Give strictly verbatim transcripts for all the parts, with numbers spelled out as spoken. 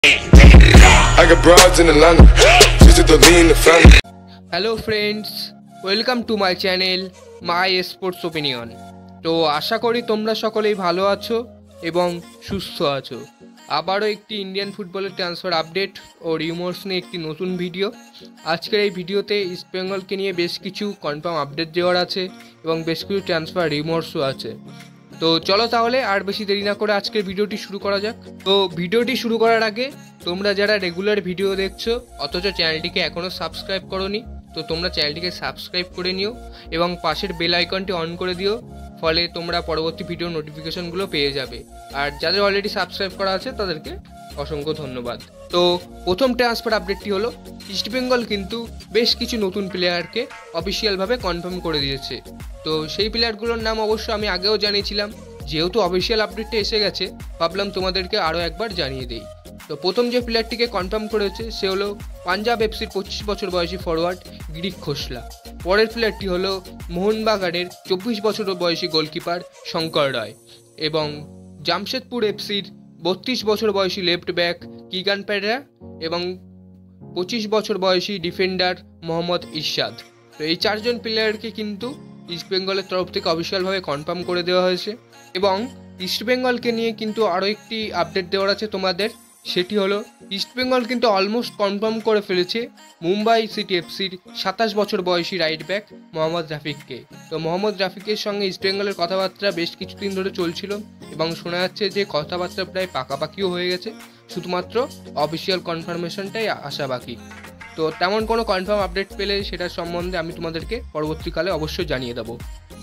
I got broads in Atlanta, just to lean the family. Hello friends, welcome to my channel my sports opinion. তো আশা করি তোমরা সকলেই ভালো আছো এবং সুস্থ আছো। আবারও একটি ইন্ডিয়ান ফুটবলের ট্রান্সফার আপডেট ও রিউমার্স নিয়ে একটি নতুন ভিডিও। আজকের এই ভিডিওতে ইস্ট বেঙ্গলকে নিয়ে বেশ কিছু কনফার্ম আপডেট দেওয়ার আছে এবং বেশ কিছু ট্রান্সফার রিউমার্সও আছে। তো চলো তাহলে আর বেশি দেরি না করে আজকের ভিডিওটি শুরু করা যাক। তো ভিডিওটি শুরু করার আগে তোমরা যারা রেগুলার ভিডিও দেখছো অথচ চ্যানেলটিকে এখনও সাবস্ক্রাইব করোনি, তো তোমরা চ্যানেলটিকে সাবস্ক্রাইব করে নিও এবং পাশের বেল আইকনটি অন করে দিও, ফলে তোমরা পরবর্তী ভিডিও নোটিফিকেশনগুলো পেয়ে যাবে। আর যাদের অলরেডি সাবস্ক্রাইব করা আছে তাদেরকে অসংখ্য ধন্যবাদ। তো প্রথম ট্রান্সফার আপডেটটি হলো ইস্টবেঙ্গল কিন্তু বেশ কিছু নতুন প্লেয়ারকে অফিসিয়ালভাবে কনফার্ম করে দিয়েছে। তো সেই প্লেয়ারগুলোর নাম অবশ্য আমি আগেও জানিয়েছিলাম, যেহেতু অফিসিয়াল আপডেটটা এসে গেছে ভাবলাম তোমাদেরকে আরও একবার জানিয়ে দিই। তো প্রথম যে প্লেয়ারটিকে কনফার্ম করেছে সে হলো পাঞ্জাব এফসির পঁচিশ বছর বয়সী ফরওয়ার্ড গিরিক খোসলা। পরের প্লেয়ারটি হলো মোহনবাগানের চব্বিশ বছর বয়সী গোলকিপার শঙ্কর রায় এবং জামশেদপুর এফসির বত্রিশ বছর বয়সী লেফট ব্যাক কিগান পেরেরা এবং পঁচিশ বছর বয়সী ডিফেন্ডার মোহাম্মদ ইরশাদ। তো এই চারজন প্লেয়ারকে কিন্তু ইস্টবেঙ্গলের তরফ থেকে অফিসিয়ালভাবে কনফার্ম করে দেওয়া হয়েছে। এবং ইস্টবেঙ্গলকে নিয়ে কিন্তু আরও একটি আপডেট দেওয়ার আছে তোমাদের, সেটি হলো ইস্টবেঙ্গল কিন্তু অলমোস্ট কনফার্ম করে ফেলেছে মুম্বাই সিটি এফসির সাতাশ বছর বয়সী রাইট ব্যাক মোহাম্মদ রাফিককে। তো মোহাম্মদ রাফিকের সঙ্গে ইস্টবেঙ্গলের কথাবার্তা বেশ কিছুদিন ধরে চলছিল এবং শোনা যাচ্ছে যে কথাবার্তা প্রায় পাকাপাকিও হয়ে গেছে, শুধুমাত্র অফিসিয়াল কনফার্মেশনটাই আসা বাকি। তো তেমন কোনো কনফার্ম আপডেট পেলে সেটার সম্বন্ধে আমি তোমাদেরকে পরবর্তীকালে অবশ্যই জানিয়ে দেবো।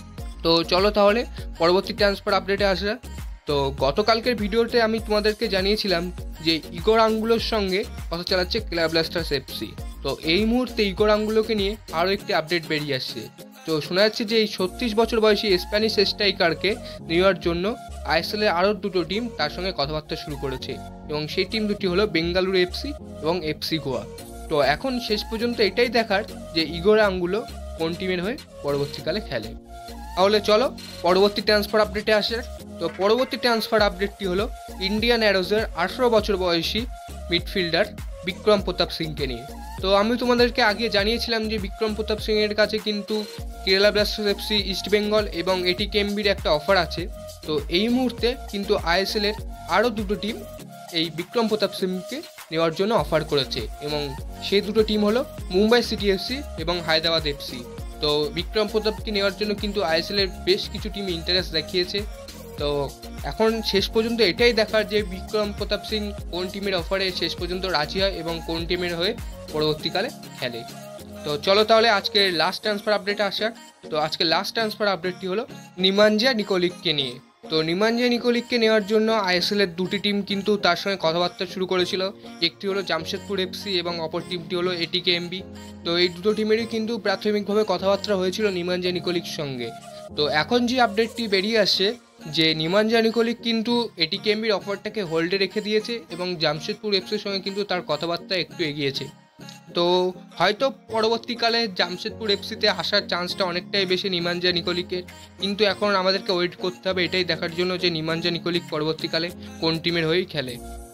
তো চলো তাহলে পরবর্তী ট্রান্সফার আপডেটে আসা। তো গতকালকের ভিডিওতে আমি তোমাদেরকে জানিয়েছিলাম যে ইগোর আঙ্গুলোর সঙ্গে কথা চালাচ্ছে কেরালা ব্লাস্টার্স এফসি। তো এই মুহূর্তে ইগোর আঙ্গুলোকে নিয়ে আরও একটি আপডেট বেরিয়ে আসছে। তো শোনা যাচ্ছে যে এই ছত্রিশ বছর বয়সী স্প্যানিশ স্ট্রাইকারকে নেওয়ার জন্য আইএসএলের আরও দুটো টিম তার সঙ্গে কথাবার্তা শুরু করেছে এবং সেই টিম দুটি হলো বেঙ্গালুরু এফসি এবং এফসি গোয়া। তো এখন শেষ পর্যন্ত এটাই দেখার যে ইগোর আঙ্গুলো কোন টিমের হয়ে পরবর্তীকালে খেলে। তাহলে চলো পরবর্তী ট্রান্সফার আপডেটে আসে। তো পরবর্তী ট্রান্সফার আপডেটটি হলো ইন্ডিয়ান অ্যারোজের আঠেরো বছর বয়সী মিডফিল্ডার বিক্রম প্রতাপ সিংকে নিয়ে। তো আমি তোমাদেরকে আগে জানিয়েছিলাম যে বিক্রম প্রতাপ সিংয়ের কাছে কিন্তু কেরালা ব্লাস্টার্স এফসি, ইস্টবেঙ্গল এবং এটিকেএমবির একটা অফার আছে। তো এই মুহূর্তে কিন্তু আইএসএলের আরও দুটো টিম এই বিক্রম প্রতাপ সিংকে নেওয়ার জন্য অফার করেছে এবং সেই দুটো টিম হলো মুম্বাই সিটি এফসি এবং হায়দ্রাবাদ এফসি। তো বিক্রম প্রতাপকে নেওয়ার জন্য কিন্তু আইএসএলের বেশ কিছু টিম ইন্টারেস্ট দেখিয়েছে। তো এখন শেষ পর্যন্ত এটাই দেখার যে বিক্রম প্রতাপ সিং কোন টিমের অফারে শেষ পর্যন্ত রাজি হয় এবং কোন টিমের হয়ে পরবর্তীকালে খেলে। তো চলো তাহলে আজকের লাস্ট ট্রান্সফার আপডেটে আসা। তো আজকের লাস্ট ট্রান্সফার আপডেটটি হলো নিমাঞ্জিয়া নিকোলিককে নিয়ে। তো নিমাঞ্জিয়া নিকোলিককে নেওয়ার জন্য আইএসএলের দুটি টিম কিন্তু তার সঙ্গে কথাবার্তা শুরু করেছিল। একটি হলো জামশেদপুর এফসি এবং অপর টিমটি হলো এটিকেএমবি। তো এই দুটো টিমেরই কিন্তু প্রাথমিকভাবে কথাবার্তা হয়েছিল নিমাঞ্জিয়া নিকোলিকের সঙ্গে। তো এখন যে আপডেটটি বেরিয়ে আসছে যে নিমাঞ্জিয়া নিকোলিক কিন্তু এটিকেএমবির অফারটাকে হোল্ডে রেখে দিয়েছে এবং জামশেদপুর এফসির সঙ্গে কিন্তু তার কথাবার্তা একটু এগিয়েছে। তো হয়তো পরবর্তীকালে জামশেদপুর এফসিতে আসার চান্সটা অনেকটাই বেশি নিমাঞ্জিয়া নিকোলিকের, কিন্তু এখন আমাদেরকে ওয়েট করতে হবে এটাই দেখার জন্য যে নিমাঞ্জিয়া নিকোলিক পরবর্তীকালে কোন টিমের হয়েই খেলে।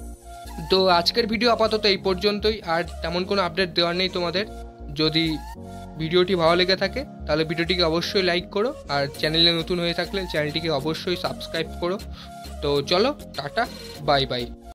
তো আজকের ভিডিও আপাতত এই পর্যন্তই, আর তেমন কোনো আপডেট দেওয়ার নেই তোমাদের। যদি ভিডিওটি ভালো লেগে থাকে তাহলে ভিডিওটিকে অবশ্যই লাইক করো, আর চ্যানেলে নতুন হয়ে থাকলে চ্যানেলটিকে অবশ্যই সাবস্ক্রাইব করো। তো চলো টাটা, বাই বাই।